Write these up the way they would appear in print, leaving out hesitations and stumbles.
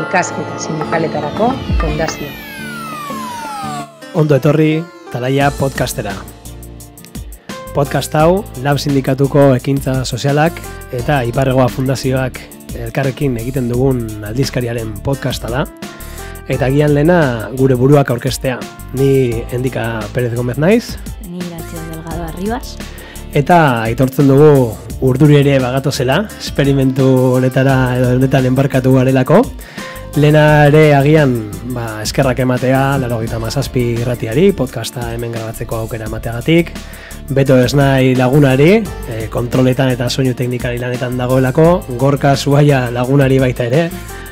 ikasketa sindikaletarako fundazio. Ondo etorri Talaia podcastera. Podcast hau Lab Sindikatuko ekintza sozialak eta Iparregoa Fundazioak elkarrekin egiten dugun aldizkariaren podcasta da. Eta gian lehena gure buruak aurkeztea. Ni Endika Pérez Gómez naiz. Ni Iratxo Delgado Arribas. Eta aitortzen dugu urduri ere bagatozela, esperimentu honetara edo honetan enbarkatu garelako. Lehena ere agian eskerrak ematea 97 irratiari, podcasta hemen grabatzeko aukera emateagatik. Beto Esnai lagunari, kontroletan eta soinu teknikari lanetan dagoelako. Gorka Zuaia lagunari baita ere,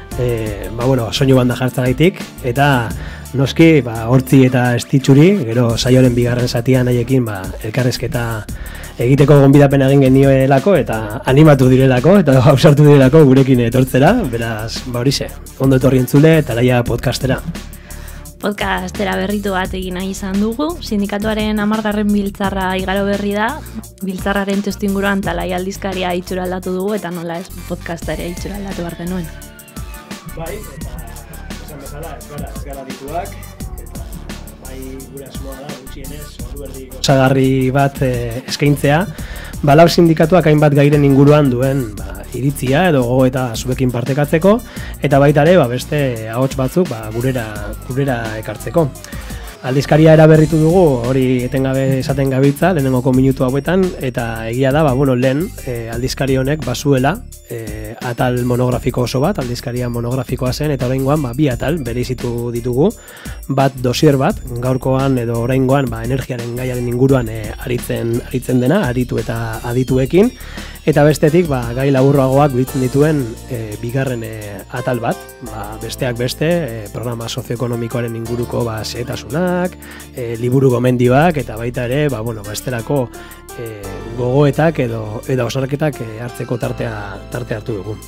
soinu banda jartzagaitik. Eta noski, hortzi eta estitxuri, gero saioaren bigarren zatian haiekin elkarrezketa egiteko gonbidapen egin genioelako eta animatu direlako eta ausartu direlako gurekin etortzera, beraz, horixe, ondo etorri entzule Talaia podcastera. Podcastera berritu bat egin nahi izan dugu, sindikatuaren 10. biltzarra igaro berri da, biltzarraren testuinguruan Talaia aldizkaria itxura aldatu dugu eta nola ez podcastera itxura aldatu behar genuen. Bai, eta esan bezala, ez gara dituak, eta bai gure asmoa da, gutxienez, ordu erdi osagarri bat eskaintzea. Lab sindikatuak hainbat gairen inguruan duen iritzia edo gogoeta zuekin partekatzeko, eta baita ere beste ahots batzuk gurera ekartzeko. Aldizkaria eraberritu dugu, hori etengabe esaten gabiltza, lehenengoko minutu hauetan, eta egia da, lehen aldizkari honek bazuela atal monografiko oso bat, aldizkaria monografikoa zen, eta oraingoan bi atal bereizitu ditugu, bat dosier bat, gaurkoan edo oraingoan energiaren gaiaren inguruan aritzen dena, aritu eta adituekin, eta bestetik gai laburragoak biltzen dituen bigarren atal bat, besteak beste, programa sozioekonomikoaren inguruko xehetasunak, liburu gomendioak, eta baita ere, bestelako gogoetak edo osarketak hartzeko tartea hartu dugu.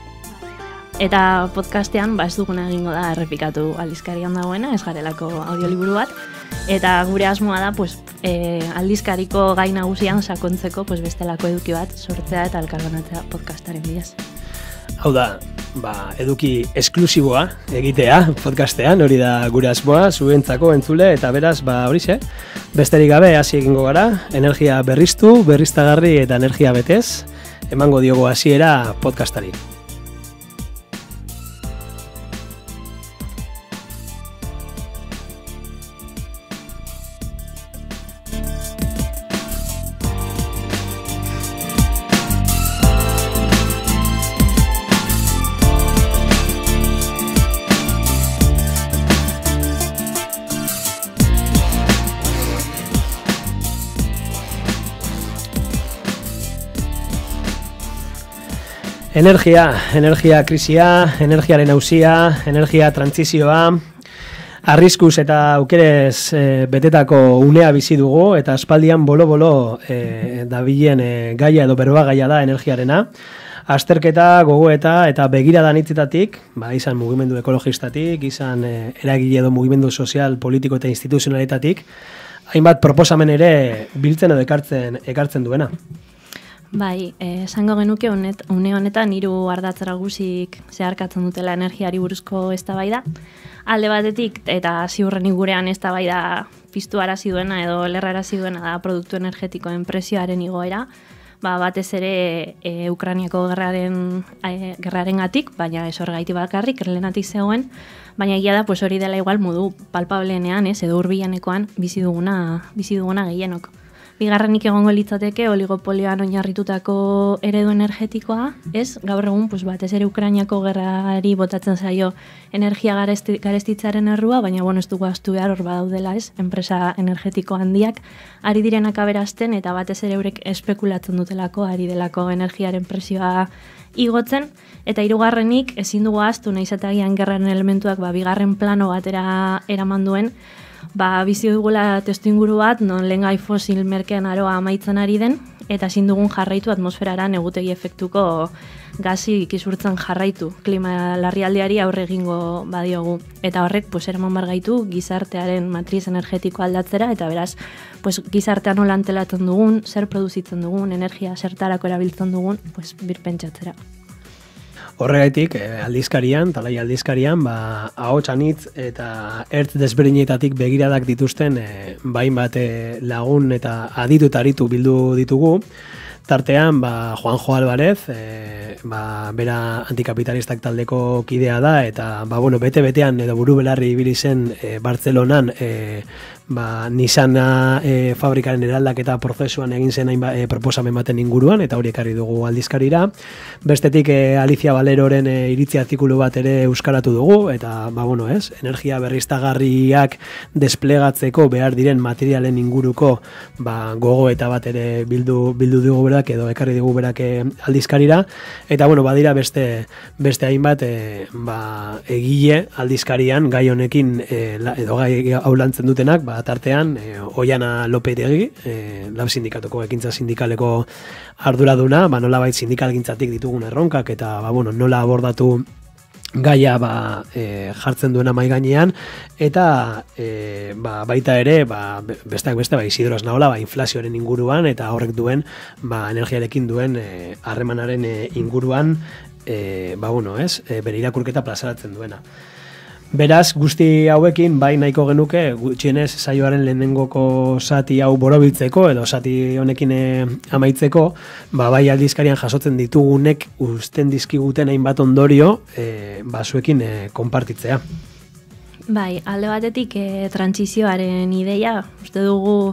Eta podcastean ez duguna egingo da errepikatu aldizkarian dagoena, ez garelako audioliburu bat, eta gure asmoa da aldizkariko gai nagusian sakontzeko bestelako eduki bat sortzea eta elkarbanatzea podcastaren bidez. Hau da, eduki esklusiboa egitea podcastean, hori da gure asmoa, zuentzako entzule, eta beraz, horixe, besterik gabe hasi egingo gara, energia berriztu, berriztagarri eta energia betez, emango diogo hasiera podcastari. Energia krisia, energiaren auzia, energia trantsizioa, arriskuz eta aukerez betetako unea bizi dugu eta aspaldian bolo-bolo dabilen gaia edo berbagaia da energiarena. Azterketa, gogoeta eta begirada anitzetatik, izan mugimendu ekologistatik, izan eragile edo mugimendu sozial, politiko eta instituzionaletatik, hainbat proposamen ere biltzen edo ekartzen duena. Bai, esango genuke une honetan 3 ardatz nagusiak zeharkatzen dutela energiari buruzko eztabaida. Alde batetik eta ziurrenik gurean eztabaida piztuarazi duena edo lerrarazi duena da produktu energetikoen prezioaren igoera. Batez ere Ukrainiako gerrarengatik, baina ez horregatik bakarrik, erlenatik zegoen, baina egia da hori dela igual modu palpableenean, edo hurbilanekoan bizi duguna gehienok. Bigarrenik egongo litzateke oligopolioan oinarritutako eredu energetikoa, gaur egun batez ere Ukrainiako gerrari botatzen zaio energia garestitzaren errua, baina ez dugu ahaztu behar hor badaudela, enpresa energetiko handiak ari direnak aberazten eta batez ere eurek espekulatzen dutelako ari delako energiaren prezioa igotzen, eta 3. ezin dugu ahaztu nahiz eta agian gerraren elementuak bigarren plano batera eraman duen, bizi dugula testuinguru bat, non lehengai fosil merkean aroa amaitzen ari den, eta ezin dugun jarraitu atmosferara negutegi efektuko gazik izurtzen jarraitu klima larrialdiari aurre egingo badiogu. Eta horrek eraman bar gaitu gizartearen matriz energetiko aldatzera, eta beraz gizartean nola antelatzen dugun, zer produzitzen dugun, energia zertarako erabiltzen dugun, birpentsatzera. Horregaitik, aldizkarian, talai aldizkarian, ahots anitz eta ertz desberdinetatik begiradak dituzten bainbat lagun eta aditu eta aritu bildu ditugu. Tartean, Juanjo Alvarez, bera antikapitalistak taldeko kidea da, eta bete-betean edo buru belarri ibili zen Bartzelonan Nissana fabrikaren eraldaketa prozesuan egin zen proposamen baten inguruan, eta hori ekarri dugu aldizkarira. Bestetik Alicia Valeroren iritzi artikulu bat ere euskaratu dugu, eta energia berriztagarriak desplegatzeko behar diren materialen inguruko gogo eta bat ere bildu dugu berak, edo ekarri dugu berak aldizkarira, eta badira beste hainbat egile aldizkarian gai honekin edo gai hau lantzen dutenak, tartean Oiana Lopetegi, Lab sindikatuko ekintza sindikaleko arduraduna, nolabait sindikalgintzatik ditugun erronkak eta nola abordatu gaia jartzen duena mahai gainean, eta baita ere besteak beste Isidro Aznaola inflazioaren inguruan eta horrek duen energiarekin duen harremanaren inguruan bere irakurketa plazaratzen duena. Beraz, guzti hauekin, nahiko genuke, gutxienez saioaren lehenengoko zati hau borobiltzeko, edo zati honekin amaitzeko, bai aldizkarian jasotzen ditugunek uzten dizkiguten hainbat ondorio, zuekin konpartitzea. Bai, alde batetik trantsizioaren ideia, uste dugu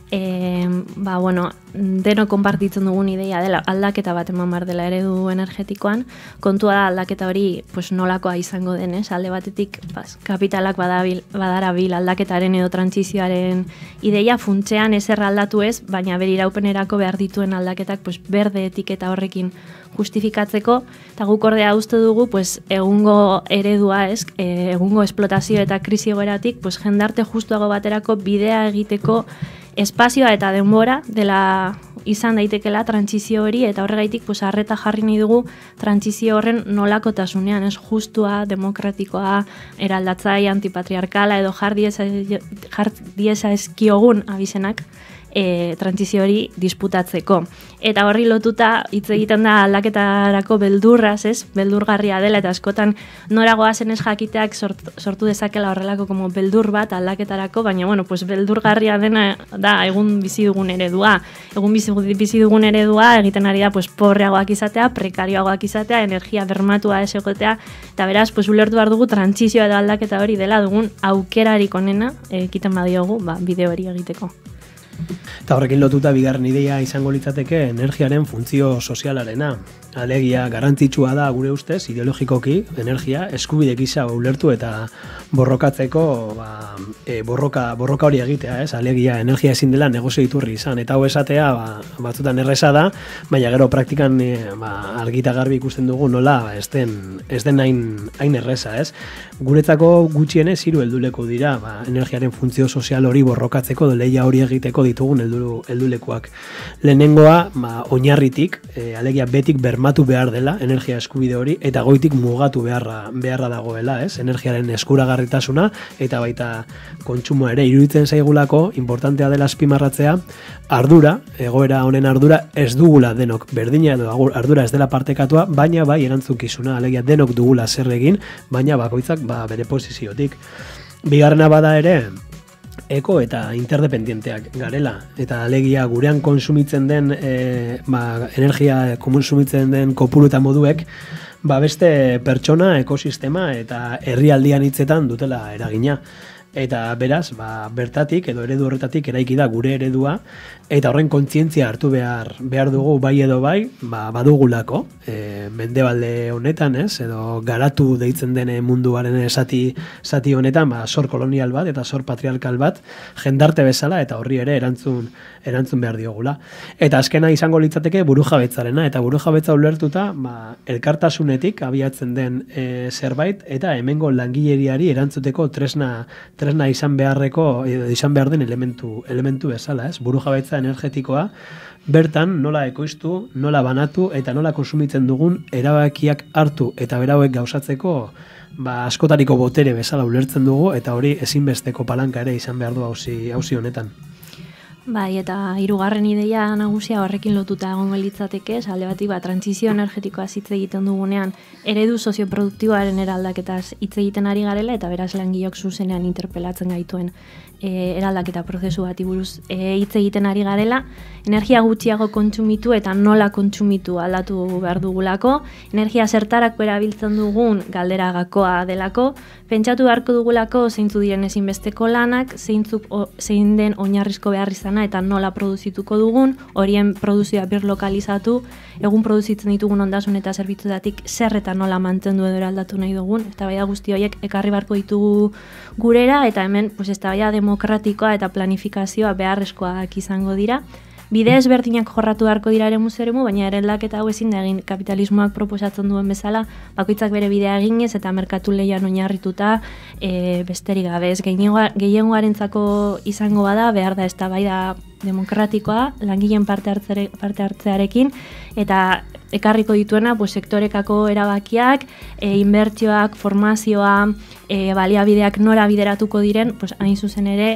deno konpartitzen dugun ideia dela aldaketa bat eman behar dela eredu energetikoan, kontua da aldaketa hori nolakoa izango denez, alde batetik kapitalak badarabil aldaketaren edo trantsizioaren ideia funtsean ezer aldatu ez, baina bere iraupenerako behar dituen aldaketak berde etiketa horrekin justifikatzeko, eta guk ordea uste dugu egungo eredua egungo esplotazio eta krisi egoeratik jendarte justuago baterako bidea egiteko espazioa eta denbora dela izan daitekela trantsizio hori, eta horregaitik arreta jarri nahi dugu trantsizio horren nolakotasunean, justua, demokratikoa, eraldatzaile, antipatriarkala edo jar dieza eskiogun abizenak trantsizio hori disputatzeko. Eta horri lotuta hitz egiten da aldaketarako beldurraz, beldurgarria dela, eta askotan noragoa zen ez jakiteak sortu dezakela horrelako como beldur bat aldaketarako, baina beldurgarria dena da egun bizi dugun eredua. Egun bizi dugun eredua egiten ari da porreagoak izatea, prekarioagoak izatea, energia bermatua ez egotea, eta beraz ulertu behar dugu trantsizioa edo aldaketa hori dela dugun aukerarik onena egiten badiogu bide hori egiteko. Eta horrekin lotuta bigarren ideia izango litzateke energiaren funtzio sozialarena. Alegia garrantzitsua da gure ustez ideologikoki energia eskubide gisa ulertu eta borrokatzeko borroka hori egitea, alegia energia ezin dela negozio iturri izan, eta hau esatea batzutan erresa da, baina gero praktikan argi eta garbi ikusten dugu nola ez den hain erresa, Guretzako gutxienez 3 helduleko dira energiaren funtzio sozial hori borrokatzeko edo lehia hori egiteko ditugun heldulekuak. Lehenengoa oinarritik, alegia betik bermatu behar dela energia eskubide hori, eta goitik mugatu beharra dagoela, energiaren eskuragarritasuna eta baita kontsumoa ere. Iruditzen zaigulako importantea dela azpimarratzea, ardura, egoera honen ardura ez dugula denok berdina edo ardura ez dela partekatua, baina bai erantzukizuna, alegia denok dugula zer egin, baina bakoitzak bere posiziotik. Bigarrena bada ere, eko eta interdependienteak garela, eta alegia gurean konsumitzen den energia konsumitzen den kopuru eta moduek beste pertsona, ekosistema eta herrialdian hitzetan dutela eragina. Eta beraz, bertatik edo eredu horretatik eraiki da gure eredua, eta horren kontzientzia hartu behar dugu bai edo bai, badugulako, mendebalde honetan, edo garatu deitzen den munduaren zati honetan, sor kolonial bat eta sor patriarkal bat, jendarte bezala, eta horri ere erantzun behar diogula. Eta azkena izango litzateke burujabetzarena, eta burujabetza ulertuta, elkartasunetik abiatzen den zerbait, eta hemengo langileriari erantzuteko tresna izan behar den elementu bezala, burujabetza energetikoa, bertan nola ekoiztu, nola banatu eta nola konsumitzen dugun erabakiak hartu eta berauek gauzatzeko askotariko botere bezala ulertzen dugu, eta hori ezinbesteko palanka ere izan behar du auzi honetan. Bai, eta hirugarren ideia nagusia horrekin lotuta egongo litzateke, alde batik trantsizio energetikoa hitz egiten dugunean eredu sozioproduktiboaren eraldaketaz hitz egiten ari garela eta beraz langileok zuzenean interpelatzen gaituen eraldaketa prozesu bati buruz hitz egiten ari garela, energia gutxiago kontsumitu eta nola kontsumitu aldatu behar dugulako, energia zertarako erabiltzen dugun galdera gakoa delako, pentsatu beharko dugulako zeintzu diren ezinbesteko lanak, zein den oinarrizko behar izana eta nola produzituko dugun, horien produzioa birlokalizatu, egun produzitzen ditugun ondasun eta zerbitzuetatik zer eta nola mantendu edo eraldatu nahi dugun, eztabaida guzti horiek ekarri beharko ditugu gurera eta hemen eztabaida demokratikoa eta planifikazioa beharrezkoak izango dira. Bide ezberdinak jorratu beharko dira eremuz eremu, baina eraldaketa hau ezin da egin kapitalismoak proposatzen duen bezala, bakoitzak bere bidea eginez eta merkatu lehian oinarrituta besterik gabe. Gehiengoarentzako izango bada, behar da eztabaida demokratikoa, langileen parte hartzearekin, eta ekarriko dituena sektorekako erabakiak, inbertsioak, formazioa, baliabideak nora bideratuko diren, hain zuzen ere,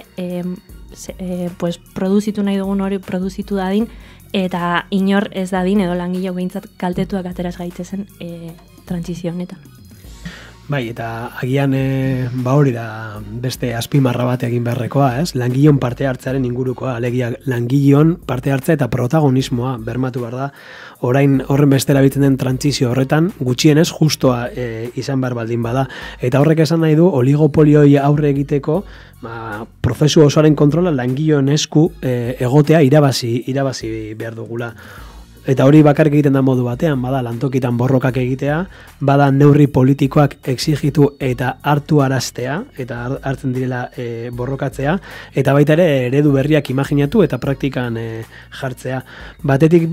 produzitu nahi dugun hori produzitu dadin eta inor ez dadin edo langileok behintzat kaltetuak ateraz gaitezen trantsizio honetan. Bai, eta agian hori da beste azpimarra bat egin beharrekoa, ez? Langileon parte hartzearen ingurukoa, alegia langileon parte hartzea eta protagonismoa bermatu behar da. Orain horren beste erabiltzen den trantsizio horretan gutxienez justoa izan behar baldin bada. Eta horrek esan nahi du oligopolioi aurre egiteko prozesu osoaren kontrola langileon esku egotea irabazi behar dugula. Eta hori bakarrik egiten da modu batean, bada lantokitan borrokak egitea, bada neurri politikoak exigitu eta hartu araztea, eta hartzen direla borrokatzea, eta baita ere eredu berriak imaginatu eta praktikan jartzea. Batetik,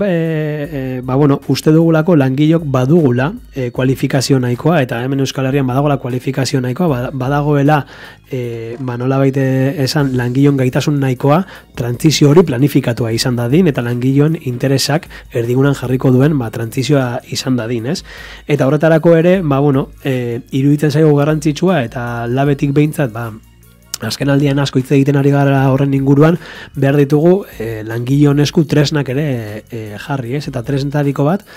uste dugulako langileok badugula kualifikazio nahikoa, eta hemen Euskal Herrian badagoela kualifikazio nahikoa, badagoela nolabait esan langileon gaitasun nahikoa, trantsizio hori planifikatua izan dadin, eta langileon interesak erdigunan jarriko duen trantsizioa izan dadin, ez? Eta horretarako ere, iruditzen zaigu garrantzitsua eta labetik behintzat, azken aldian asko hitz egiten ari gara horren inguruan, behar ditugu langileon esku tresnak ere jarri, ez? Eta tresnetariko bat,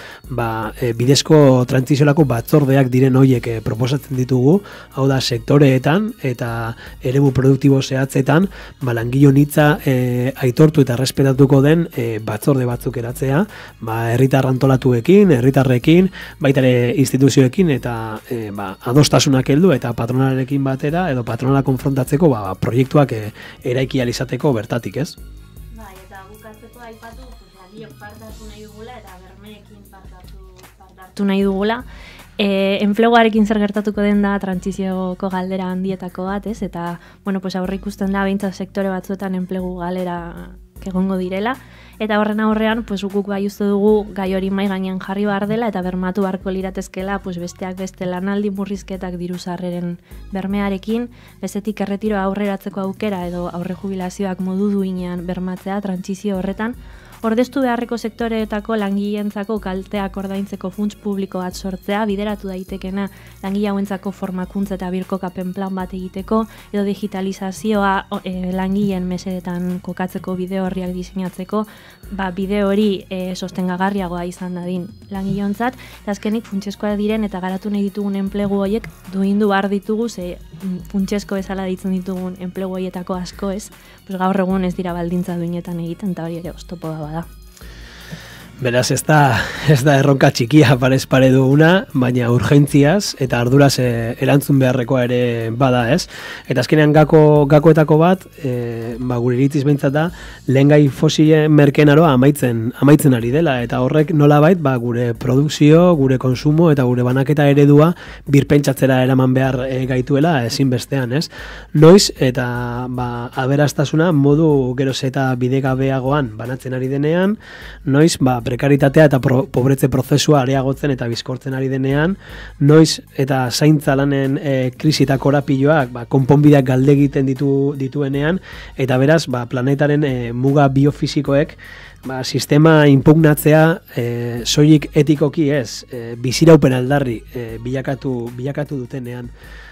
bidezko trantsiziolako batzordeak diren hoiek proposatzen ditugu, hau da sektoreetan eta eremu produktibo zehatzetan, langileon hitza aitortu eta respetatuko den batzorde batzuk eratzea, herritar antolatuekin, herritarrekin, baita ere instituzioekin eta adostasunak heldu eta patronalarekin batera edo patronala konfrontatzeko proiektuak eraiki ahal izateko bertatik, ez? Bai, eta bukatzeko aipatu, langileok parte hartu nahi dugula eta bermeekin parte hartu nahi dugula. Enpleguarekin zer gertatuko den da trantsizioko galdera handietako bat, ez? Eta, aurre ikusten da behintzat sektore batzuetan enplegu galera egongo direla, eta horren aurrean, guk bai uste dugu gai hori mai gainean jarri behar dela eta bermatu beharko liratezkela, besteak beste lanaldi murrizketak diru sarreren bermearekin, bestetik erretiroa aurreratzeko aukera edo aurre jubilazioak modu duinean bermatzea trantsizio horretan, ordeztu beharreko sektoreetako langileentzako kalteak ordaintzeko funts publiko bat sortzea, bideratu daitekena langile hauentzako formakuntza eta birkokapen plan bat egiteko, edo digitalizazioa langileen mesedetan kokatzeko bide horriak diseinatzeko, bide hori sostengagarriagoa izan dadin langileontzat, eta azkenik funtsezkoa diren eta garatu nahi ditugun enplegu horiek duindu behar ditugu, ze funtsezko bezala ditzen ditugun enplegu horietako asko ez, gaur egun ez dira baldintza duinetan egiten, eta hori ere oztopo da. Beraz, ez da erronka txikia parez pare duguna, baina urgentziaz eta arduraz erantzun beharrekoa ere bada, ez? Eta azkenean gakoetako bat, gure iritziz behintzat da, lehengai fosilen merkeen aroa amaitzen ari dela, eta horrek nolabait gure produkzio, gure konsumo eta gure banaketa eredua birpentsatzera eraman behar gaituela ezinbestean, ez? Noiz eta aberastasuna modu geroz eta bidegabeagoan banatzen ari denean, noiz prekaritatea eta pobretze prozesua areagotzen eta bizkortzen ari denean, noiz eta zaintza lanen krisi eta korapiloak konponbideak galde egiten dituenean, eta beraz planetaren muga biofisikoek sistema inpugnatzea soilik etikoki ez, biziraupen aldarri bilakatu dutenean.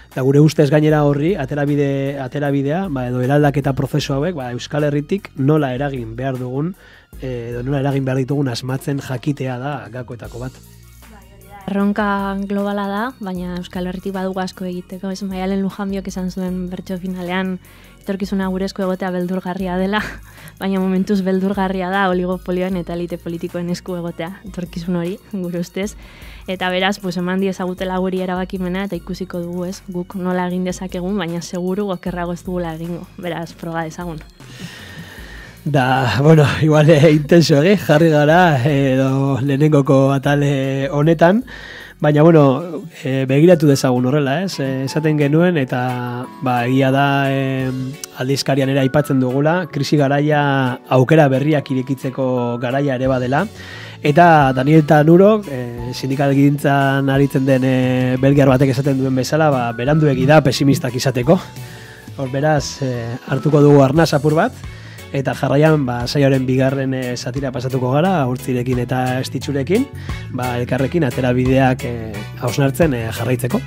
Eta gure ustez gainera horri, aterabidea, edo eraldaketa prozesu hauek, Euskal Herritik nola eragin behar dugun, edo nola eragin behar ditugun asmatzen jakitea da gakoetako bat. Erronka globala da, baina Euskal Herritik badugu asko egiteko. Ez Maialen Lujanbiok esan zuen bertso finalean etorkizuna gure esku egotea beldurgarria dela, baina momentuz beldurgarria da oligopolioen eta elite politikoen esku egotea etorkizun hori, gure ustez. Eta beraz, eman diezagutela guri erabakimena eta ikusiko dugu, ez, guk nola egin dezakegun, baina seguru okerrago ez dugula egingo, beraz, froga dezagun. Da, igual intenso jarri gara edo lehenengoko atal honetan, baina begiratu dezagun horrela, ez? Esaten genuen eta egia da aldizkarian ere aipatzen dugula, krisi garaia aukera berriak irekitzeko garaia ere badela. Eta Daniel Tanuro, sindikalgintzan aritzen den belgiar batek esaten duen bezala, beranduegi da pesimistak izateko. Hor beraz, hartuko dugu arnaz apur bat, eta jarraian saioaren bigarren satira pasatuko gara, Urtzirekin eta Estitxurekin, elkarrekin aterabideak hausnartzen jarraitzeko.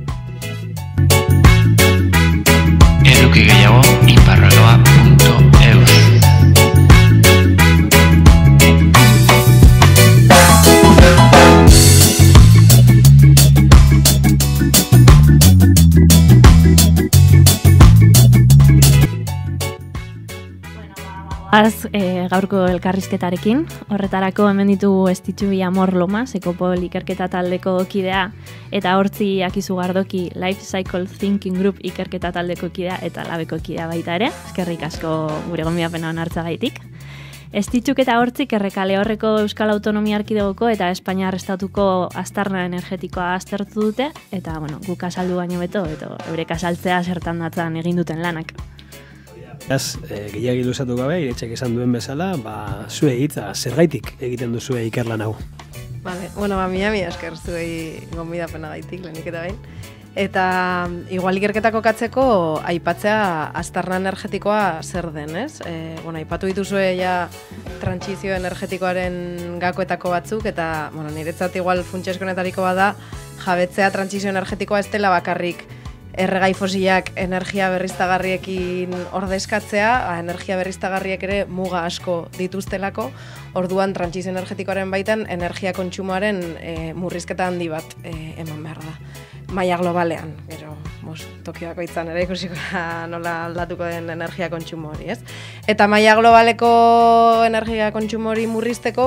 Eduki gehiago iparroloa.eus. Gaurko elkarrizketarekin, horretarako hemen ditugu Estitxu Amor Lomas, Ekopol ikerketa taldeko kidea, eta Hortzi Akizu Gardoki Life Cycle Thinking Group ikerketa taldeko kidea eta labeko kidea baita ere, eskerrik asko gure gonbidapena onartzagaitik. Estitxuk eta Hortzik Errekale Horreko Euskal Autonomia Erkidegoko eta Espainiar Estatuko aztarna energetikoa aztertu dute, eta guk azaldu baino beto, eurek azaltzea zertan datzan egin duten lanak. Beraz, gehiagi luzatu gabe, Iretxek esan duen bezala, zuei hitza, zergaitik egiten duzue ikerlan hau? Vale, mila esker zuei gonbidapena gaitik, lehenik eta behin. Eta igual ikerketako katzeko aipatzea aztarna energetikoa zer den, ez? Aipatu dituzue ja trantsizio energetikoaren gakoetako batzuk, eta niretzat igual funtsezkoenetariko bada jabetzea trantsizio energetikoa ez dela bakarrik erregai fosilak energia berriztagarriekin ordezkatzea, energia berriztagarriek ere muga asko dituztelako, orduan trantsizio energetikoaren baitan energia kontsumoaren murrizketa handi bat eman behar da. Maila globalean, gero Tokioako itzan ere ikusiko nola aldatuko den energia kontsumo hori, ez? Eta maila globaleko energia kontsumo hori murrizteko,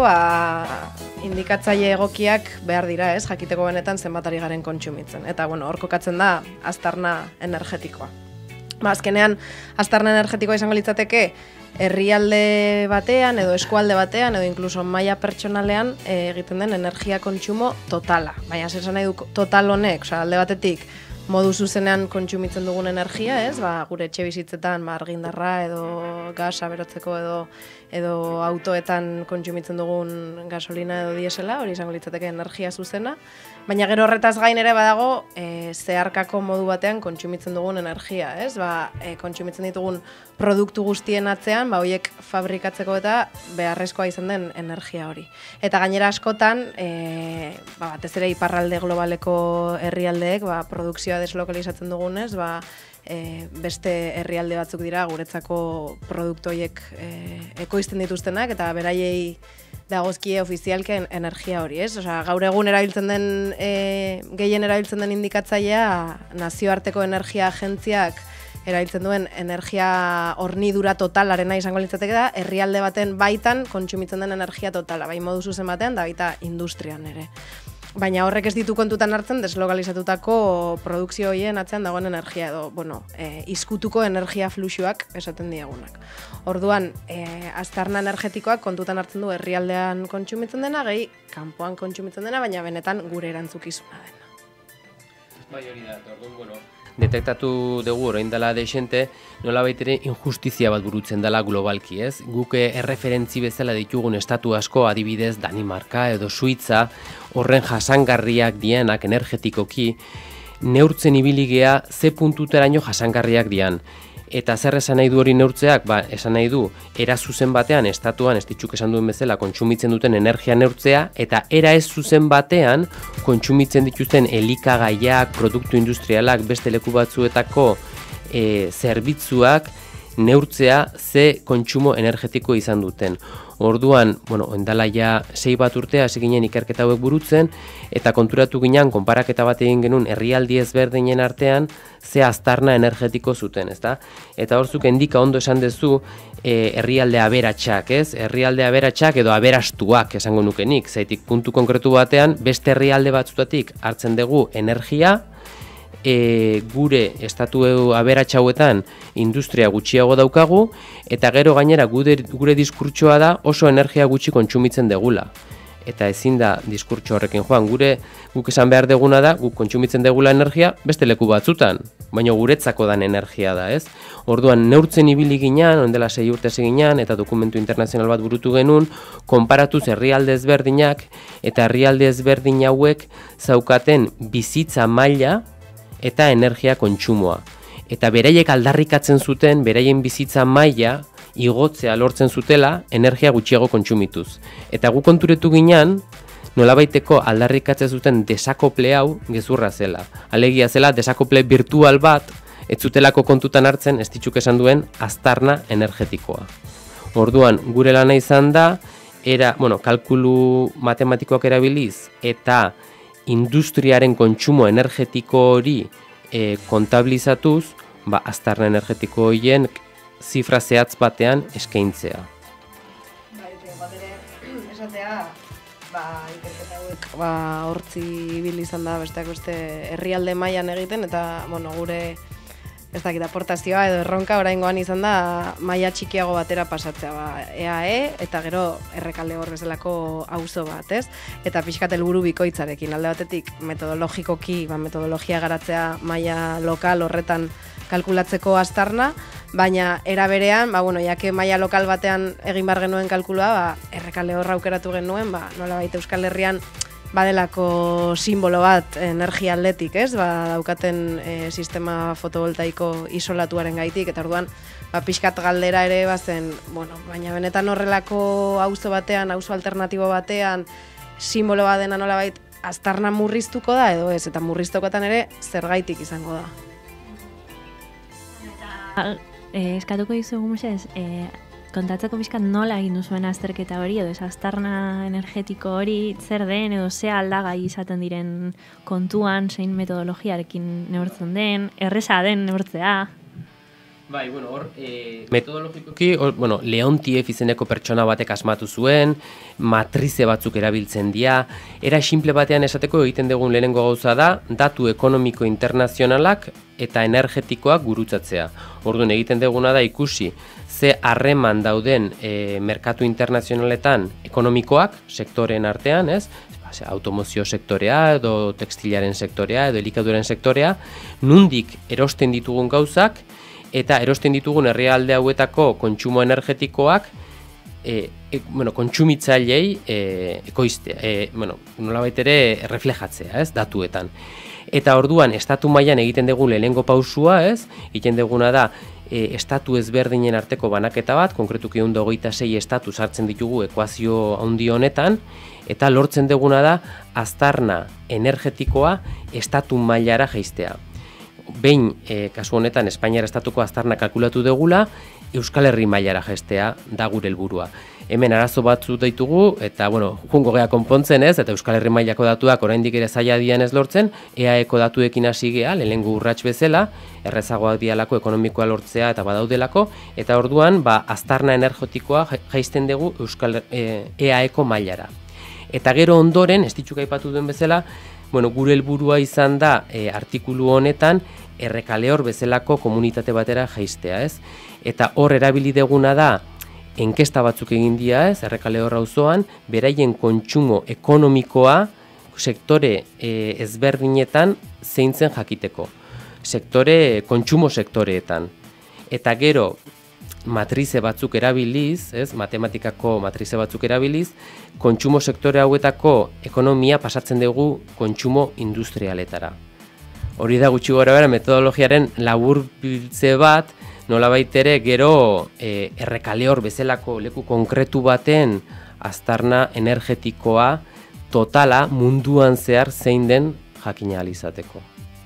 indikatzaile egokiak behar dira, ez? Jakiteko benetan zenbat ari garen kontsumitzen. Eta, hor kokatzen da aztarna energetikoa. Azkenean, aztarna energetikoa izango litzateke herrialde batean, edo eskualde batean, edo inkluso maila pertsonalean egiten den energia kontsumo totala. Baina, zer nahi du total honek, alde batetik, modu zuzenean kontsumitzen dugun energia, ez? Gure etxe bizitzetan argindarra edo gasa berotzeko edo autoetan kontsumitzen dugun gasolina edo diesela, hori izango litzateke energia zuzena. Baina gero horretaz gain ere badago zeharkako modu batean kontsumitzen dugun energia, ez? Kontsumitzen ditugun produktu guztien atzean, horiek fabrikatzeko eta beharrezkoa izan den energia hori. Eta gainera askotan, batez ere iparralde globaleko herrialdeek produkzioa deslokalizatzen dugunez, beste herrialde batzuk dira guretzako produktu horiek ekoizten dituztenak eta beraiei dagozkie ofizialke energia hori, ez? Gaur egun erabiltzen den, gehien erabiltzen den indikatzailea nazioarteko energia agentziak erabiltzen duen energia hornidura totalarena izango litzateke da, herrialde baten baitan kontsumitzen den energia totala, bai modu zuzen batean da baita industrian ere. Baina horrek ez ditu kontutan hartzen deslokalizatutako produkzio horien atzean dagoen energia edo, izkutuko energia fluxuak esaten diagunak. Orduan, aztarna energetikoak kontutan hartzen du herrialdean kontsumitzen dena, gehi kanpoan kontsumitzen dena, baina benetan gure erantzukizuna dena. Bai hori da, orduan, detektatu dugu orain dela desente, nola baitere injustizia bat burutzen dela globalki, ez? Guk erreferentzi bezala ditugun estatu asko, adibidez Danimarka edo Suitza, horren jasangarriak dianak energetikoki, neurtzen ibiligea ze puntuteraino jasangarriak dian. Eta zer esan nahi du hori neurtzeak? Esan nahi du, era zuzen batean, estatuan, ez ditxuk esan duen bezala, kontsumitzen duten energia neurtzea, eta era ez zuzen batean, kontsumitzen dituzten elikagaiak, produktu industrialak, beste leku batzuetako zerbitzuak neurtzea ze kontsumo energetiko izan duten. Orduan, endala ja 6 bat urtea hasi ginen ikerketa hauek burutzen, eta konturatu ginen, konparaketa bat egin genuen herrialde ezberdinen artean, ze aztarna energetiko zuten, ezta? Eta horzuk endika ondo esan duzu herrialde aberatsak, ez? Herrialde aberatsak edo aberastuak esango nukenik, zaitik puntu konkretu batean, beste herrialde batzutatik hartzen dugu energia, gure estatu aberatsa hauetan industria gutxiago daukagu, eta gero gainera gure diskurtsoa da oso energia gutxi kontsumitzen degula. Eta ezin da diskurtso horrekin joan, guk esan behar deguna da, guk kontsumitzen degula energia beste leku batzutan, baina guretzako dan energia da, ez? Orduan neurtzen ibili ginean, ondela 6 urte ginean, eta dokumentu internazional bat burutu genuen, konparatuz herrialde ezberdinak, eta herrialde ezberdin hauek zaukaten bizitza maila eta energia kontsumoa. Eta beraiek aldarrikatzen zuten, beraien bizitza maila igotzea lortzen zutela energia gutxiago kontsumituz. Eta gu konturetu ginean, nolabaiteko aldarrikatzen zuten desakople hau gezurra zela. Alegia zela desakople virtual bat, ez zutelako kontutan hartzen, ez ditxuk esan duen, aztarna energetikoa. Orduan, gure lana izan da, kalkulu matematikoak erabiliz, eta industriaren kontsumo energetiko hori kontabilizatuz, aztarna energetiko horien zifra zehatz batean eskaintzea. Esatea, ikerketa hauek hortzi ibili izan da besteak beste herrialde mailan egiten, eta gure ez dakit aportazioa edo erronka oraingoan izan da maila txikiago batera pasatzea, EAE eta gero Errekalde hor bezalako auzo bat, ez? Eta pixkat helburu bikoitzarekin, alde batetik metodologikoki, metodologia garatzea maila lokal horretan kalkulatzeko aztarna, baina era berean, jake maila lokal batean egin bar genuen kalkulua, Errekalde hor aukeratu genuen, nolabait Euskal Herrian badelako simbolo bat energia aldetik, ez? Daukaten sistema fotovoltaiko isolatuaren gaitik, eta orduan pixkat galdera ere bazen, baina benetan horrelako auzo batean, auzo alternatibo batean, simbolo bat dena nolabait aztarna murriztuko da edo ez, eta murriztukotan ere zergaitik izango da. Eskatuko dizugu musez, kontatzeko pixkat nola egin duzuen azterketa hori, edo aztarna energetiko hori zer den, edo ze aldagai izaten diren kontuan, zein metodologiarekin neurtzen den, erreza den neurtzea. Metodologikoki, Leontief izeneko pertsona batek asmatu zuen, matrize batzuk erabiltzen dira, era simple batean esateko egiten dugun lehenengo gauza da, datu ekonomiko internazionalak eta energetikoak gurutzatzea. Orduan egiten duguna da ikusi, ze harreman dauden merkatu internazionaletan ekonomikoak, sektoreen artean, ez? Automozio sektorea, edo tekstilaren sektorea, edo elikaduren sektorea, nundik erosten ditugun gauzak, eta erosten ditugun herrialde hauetako kontsumo energetikoak kontsumitzailei ekoiztea, nolabait ere reflejatzea, ez, datuetan. Eta orduan, estatu mailan egiten dugu lehenengo pausua, ez, egiten duguna da, estatu ezberdinen arteko banaketa bat, konkretuki 126 estatu sartzen ditugu ekuazio handi honetan, eta lortzen duguna da, aztarna energetikoa estatu mailara jaistea. Behin, kasu honetan, Espainiar estatuko aztarna kalkulatu dugula, Euskal Herri mailara jaistea da gure helburua. Hemen arazo batzu ditugu, eta, jungo gea konpontzen ez, eta Euskal Herri mailako datuak oraindik ere zaila dian ez lortzen, EAEko datuekin hasi gea, lehenengo urrats bezala, errezagoak dialako ekonomikoa lortzea eta badaudelako, eta orduan, aztarna energetikoa jaisten dugu EAEko mailara. Eta gero ondoren, ez ditxuk aipatu duen bezala, gure helburua izan da artikulu honetan Errekaleor bezalako komunitate batera jaistea, ez? Eta hor erabili deguna da enkesta batzuk egin dira, ez? Errekaleor auzoan beraien kontsumo ekonomikoa sektore ezberdinetan zeintzen jakiteko. Kontsumo sektoreetan. Eta gero matrize batzuk erabiliz, ez? Matematikako matrize batzuk erabiliz, kontsumo sektore hauetako ekonomia pasatzen dugu kontsumo industrialetara. Hori da gutxi gorabehera metodologiaren laburbiltze bat, nolabait ere gero Errekaleor bezalako leku konkretu baten aztarna energetikoa totala munduan zehar zein den jakin ahal izateko.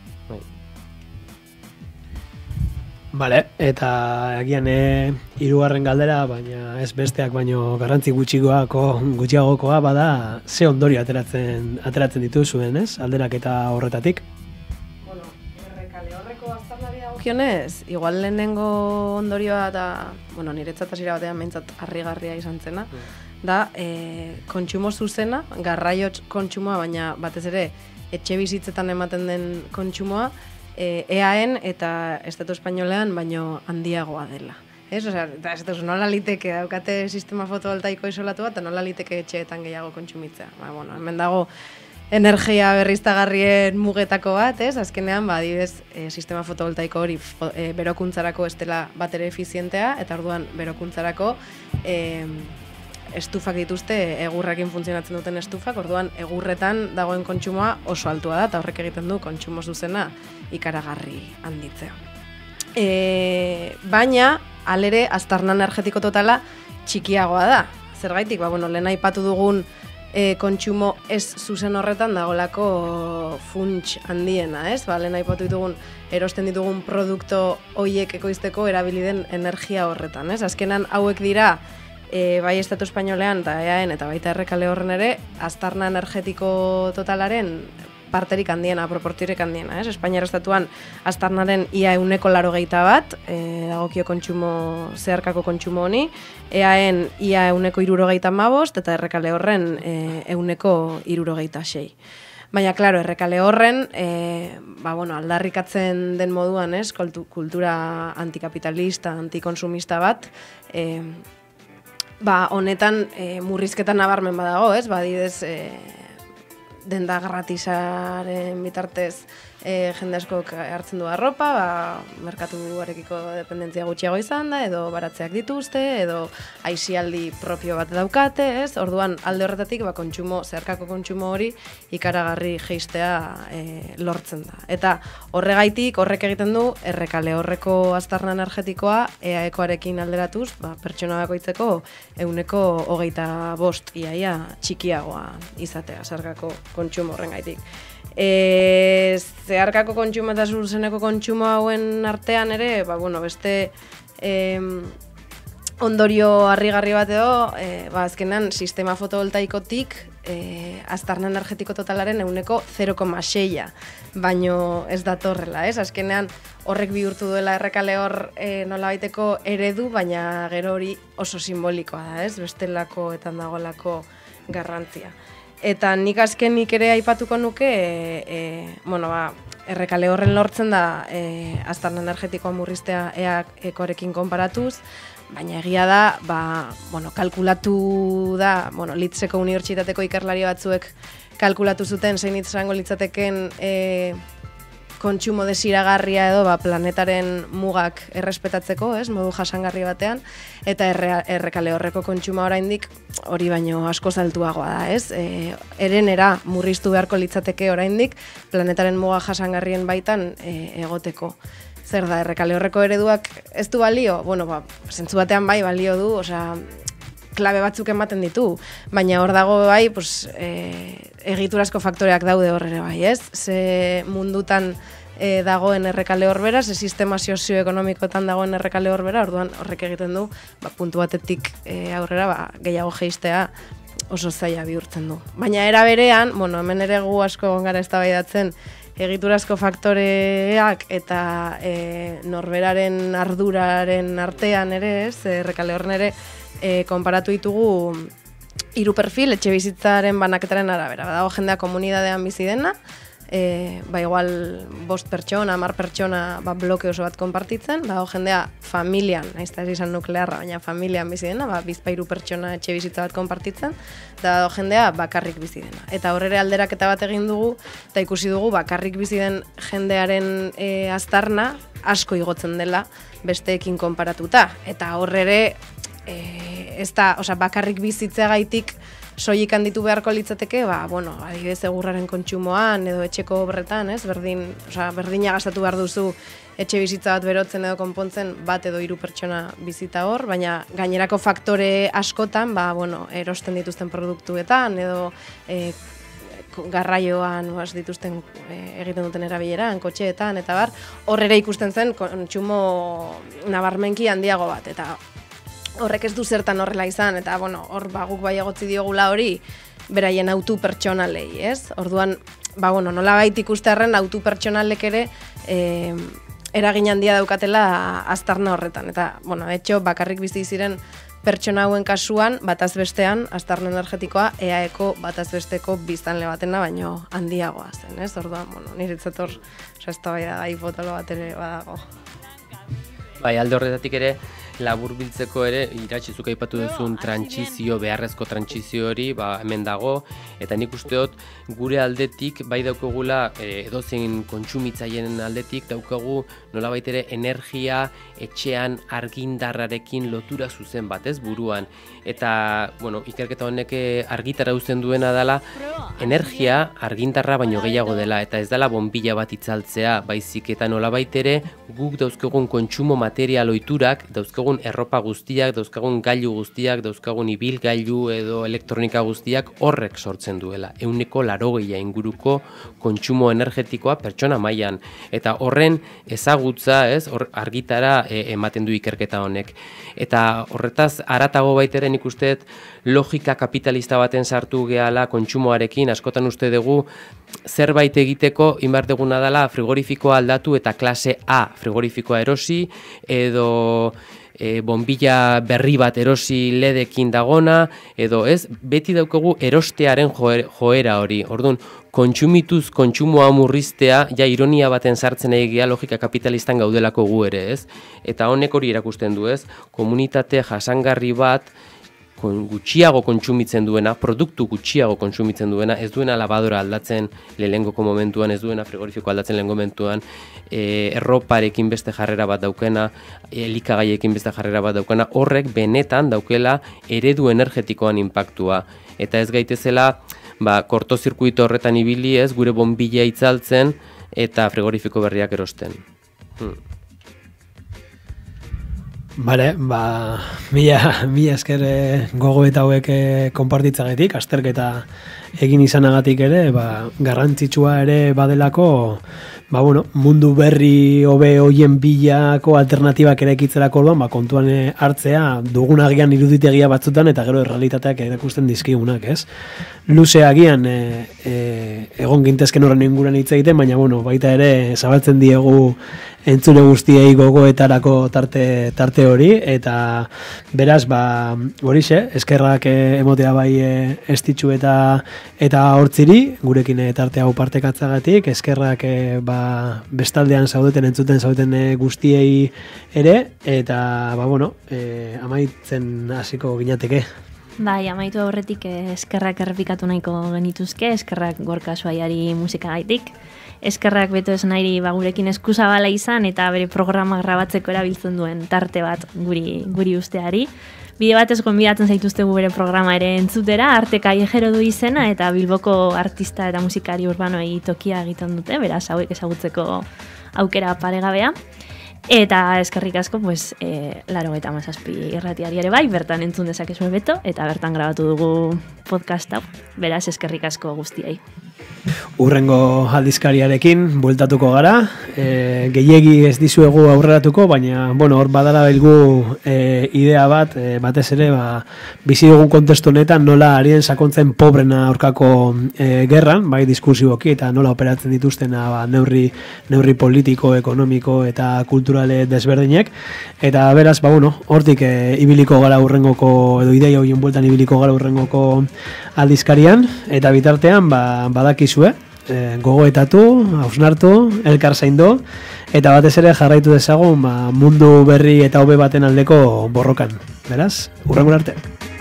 Bale, eta agian hirugarren galdera, baina ez besteak baino garrantzi gutxiagokoa bada, ze ondorio ateratzen dituzuen, ez? Alderaketa horretatik. Bueno, Errekaleorreko aztarnari dagokionez, igual lehenengo ondorioa da, bueno, niretzat hasiera batean behintzat harrigarria izan zena, da kontsumo zuzena, garraio kontsumoa, baina batez ere etxe bizitzetan ematen den kontsumoa, EAen eta Estatu Espainolean baino handiagoa dela. Ez, osea, eta nola liteke daukate sistema fotovoltaiko isolatua eta nola liteke etxeetan gehiago kontsumitzea. Bueno, hemen dago energia berriztagarrien mugetako bat, ez? Azkenean, adibidez, sistema fotovoltaiko hori berokuntzarako ez dela batere efizientea, eta orduan berokuntzarako estufak dituzte, egurrekin funtzionatzen duten estufak, orduan egurretan dagoen kontsumoa oso altua da, eta horrek egiten du kontsumo zuzena ikaragarri handitzea. Baina, alere, aztarna energetiko totala txikiagoa da. Zergaitik, lehen aipatu dugun kontsumo ez zuzen horretan dagolako funts handiena, ez? Lehen aipatu ditugun, erosten ditugun produkto hoiek ekoizteko erabili den energia horretan, ez? Azkenan hauek dira, bai Estatu Espainolean eta EAen eta baita Errekaleorren ere, aztarna energetiko totalaren parterik handiena, proportziorik handiena, ez? Espainiar estatuan aztarnaren ia 181, dagokio kontsumo, zeharkako kontsumo honi, EAen ia 175 eta Errekaleorren 176. Baina, klaro, Errekaleorren, aldarrikatzen den moduan, ez? Kultura antikapitalista, antikonsumista bat, honetan murrizketan nabarmen badago, ez? Adibidez, denda gratisaren bitartez jende askok hartzen du arropa, merkatuarekiko dependentzia gutxiago izan da, edo baratzeak dituzte, edo aisialdi propio bat daukate, ez? Orduan, alde horretatik, zeharkako kontsumo hori ikaragarri jeistea lortzen da. Eta horregaitik, horrek egiten du, Errekaleorreko aztarna energetikoa EAekoarekin alderatuz, pertsona bakoitzeko 125 iaia txikiagoa izatea, zeharkako kontsumo horrengaitik. Zeharkako kontsumo eta zuzeneko kontsumo hauen artean ere, beste ondorio harrigarri bat edo, azkenan sistema fotovoltaikotik aztarna energetiko totalaren 0,6, baino ez datorrela, ez? Azkenean horrek bihurtu duela Errekaleor nolabaiteko eredu, baina gero hori oso simbolikoa da, ez? Bestelakoetan dagoelako garrantzia. Eta nik azkenik ere aipatuko nuke, Errekaleorren lortzen da aztarna energetikoa murriztea EAekoarekin konparatuz, baina egia da, kalkulatu da, Litzeko unibertsitateko ikerlari batzuek kalkulatu zuten zein izango litzateken kontsumo desiragarria edo planetaren mugak errespetatzeko, ez, modu jasangarri batean, eta Errekaleorreko kontsumoa oraindik hori baino asko altuagoa da, ez? Erenera murriztu beharko litzateke oraindik planetaren muga jasangarrien baitan egoteko. Zer da, Errekaleorreko ereduak ez du balio? Zentzu batean bai balio du, klabe batzuk ematen ditu, baina hor dago bai, egiturazko faktoreak daude horre bai, ez? Ze mundutan dagoen Errekaleor bera, ze sistema sozioekonomikotan dagoen Errekaleor bera, orduan horrek egiten du, puntu batetik aurrera gehiago jeistea oso zaila bihurtzen du. Baina era berean, hemen ere gu asko gara eztabaidatzen, egiturazko faktoreak eta norberaren arduraren artean ere, ez, Errekaleorren ere, konparatu ditugu 3 perfil etxe bizitzaren banaketaren arabera. Dago jendea komunidadean bizi dena, igual 5 pertsona, 10 pertsona bloke oso bat konpartitzen, dago jendea familian, nahiz eta ez izan nuklearra, baina familian bizi dena, 2-3 pertsona etxe bizitza bat konpartitzen, da dago jendea bakarrik bizi dena. Eta horre alderaketa bat egin dugu, eta ikusi dugu bakarrik bizi den jendearen aztarna asko igotzen dela besteekin konparatuta. Eta horre ere, bakarrik bizitzeagaitik soilik handitu beharko litzateke, adibidez egurraren kontsumoan edo etxeko obretan, ez? Berdina gastatu behar duzu etxe bizitza bat berotzen edo konpontzen bat edo 3 pertsona bizita hor, baina gainerako faktore askotan, erosten dituzten produktuetan edo garraioan dituzten egiten duten erabileran, kotxeetan eta bar, hor ere ikusten zen kontsumo nabarmenki handiago bat, eta horrek ez du zertan horrela izan, eta hor guk bai egotzi diogula hori beraien autu pertsonalei, ez? Orduan, nolabait ikustearren autu pertsonalek ere eragin handia daukatela aztarna horretan, eta, de hecho, bakarrik bizi ziren pertsona hauen kasuan, bataz bestean, aztarna energetikoa EAeko bataz besteko biztanle batena baino handiagoa zen, ez? Orduan, niretzat hor, eztabaida gai potolo bat ere badago. Bai, alde horretatik ere, laburbiltzeko ere, iratxizuk aipatu duzun beharrezko trantsizio hori, hemen dago, eta nik usteot gure aldetik, bai daukagula, edozein kontsumitzaien aldetik, daukagu nolabait ere energia etxean argindarrarekin lotura zuzen bat, ez, buruan. Eta, ikerketa honek argitara uzten duena dela, energia argindarra baino gehiago dela, eta ez dela bonbila bat itzaltzea, baizik eta nolabait ere guk dauzkagun kontsumo material ohiturak, dauzkagun erropa guztiak, dauzkagun gailu guztiak, dauzkagun ibilgailu edo elektronika guztiak horrek sortzen duela. 80% inguruko kontsumo energetikoa pertsona mailan, eta horren ezagutza, ez, argitara ematen du ikerketa honek. Eta horretaz haratago baitere nik usteet logika kapitalista baten sartu gehala kontsumoarekin, askotan uste dugu zerbait egiteko inbar deguna dela frigorifikoa aldatu eta klase A frigorifikoa erosi edo bonbilla berri bat erosi ledekin dagona, edo ez, beti daukagu erostearen joera hori. Orduan, kontsumituz kontsumoa murriztea, ironia baten sartzen egia logika kapitalistan gaudelako gu ere, ez? Eta honek hori erakusten du, ez? Komunitate jasangarri bat, gutxiago kontsumitzen duena, produktu gutxiago kontsumitzen duena, ez duena labadora aldatzen lehengoko momentuan, ez duena frigorifiko aldatzen lehen momentuan, erroparekin beste jarrera bat daukena, elikagaiekin beste jarrera bat daukena, horrek benetan daukela eredu energetikoan inpaktua. Eta ez gaitezela, kortozirkuito horretan ibili ez, gure bonbila itzaltzen eta frigorifiko berriak erosten. Bale, mila esker gogo eta hauek konpartitzagatik, azterketa egin izanagatik ere, garrantzitsua ere badelako, mundu berri hobe hoien bilako alternatibak ere ekitzerako orduan, kontuan hartzea dugun agian iruditegia batzutan eta gero errealitateak erakusten dizkigunak, ez? Luze agian egon gintezken horren inguran hitz egiten, baina baita ere zabaltzen diegu entzule guztiei gogoetarako tarte hori, eta beraz, horixe, eskerrak emotea bai estitxu eta hortziri, gurekin tarte hau partekatzagatik, eskerrak bestaldean entzuten zaudeten guztiei ere, eta amaitzen hasiko ginateke. Bai, amaitu aurretik eskerrak errepikatu nahiko genituzke, eskerrak Gorka Suaiari musikagaitik, eskerrak Beto Esnairi gurekin eskuzabala izan eta bere programa grabatzeko erabiltzen duen tarte bat guri usteari. Bide batez gonbidatzen zaituztegu bere programa ere entzutera, Arte Kallejero du izena eta Bilboko artista eta musikari urbanoei tokia egiten dute, beraz hauek ezagutzeko aukera paregabea. Eta eskerrik asko, 87 irratiari ere bai, bertan entzun dezakezue Beto, eta bertan grabatu dugu podcast hau, beraz eskerrik asko guztiei. Urrengo aldizkariarekin bueltatuko gara, gehiegi ez dizuegu aurreratuko, baina hor badala belgu idea batez ere bizi dugun kontestu honetan nola arien sakontzen pobrena aurkako gerran, bai diskursiboki eta nola operatzen dituztena neurri politiko, ekonomiko eta kulturale desberdinek, eta beraz hortik ibiliko gara urrengoko edo ideia horien bueltan ibiliko gara urrengoko aldizkarian, eta bitartean badakizue, gogoetatu, hausnartu, elkar zaindu, eta batez ere jarraitu dezagun mundu berri eta hobe baten aldeko borrokan. Beraz, urrengo arte.